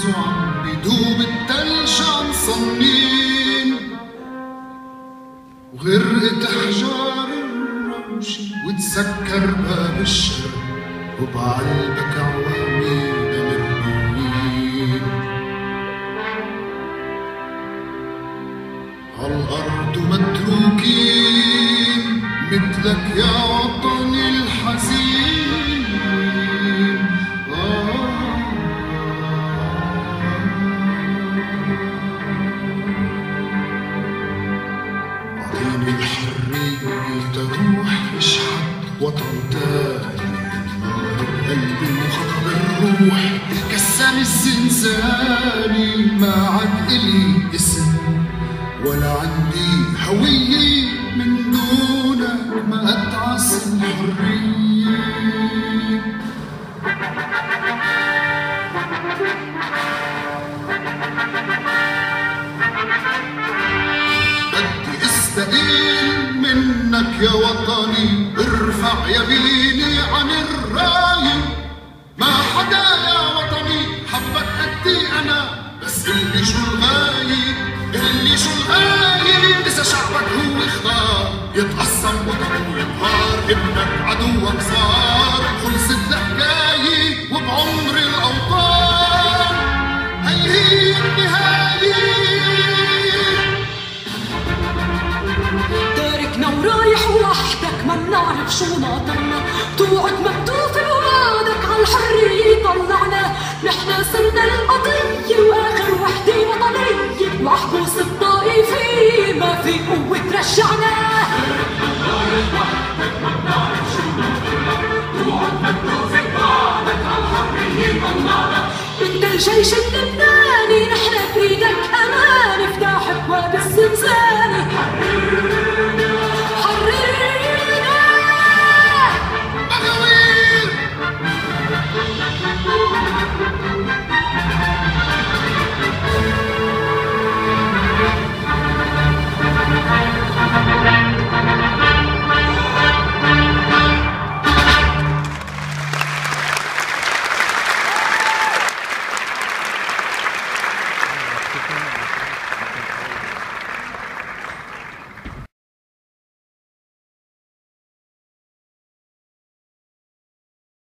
وعم بدوب التلج عن صنين، وغرقت احجار الروشة وتسكر باب الشرق وبعلبك عواميد مرميين. عالأرض متروكين مثلك يا وطني الحزين. أعطيني الحرية تروح اشحت وطن تاني، نار بقلبي وخطب الروح كسر الزنزاني. ما عاد إلي اسم ولا عندي هوية من دونك، ما أتعس الحرية. بدي استقيل منك يا وطني، ارفع يميني عن الراية. ما حدا يا وطني حبك قدي أنا، بس قلي شو الغاية، قلي شو الغاية. إذا شعبك هو اختار يتقسم وطنه وينهار، ابنك عدوك صار، خلصت الحكاية وبعمر الأوطان هي النهاية. تاركنا ورايح وحدك ما منعرف شو ناطرنا، توعد مكتوف بوعدك عالحرية طلعنا. نحنا صرنا القضية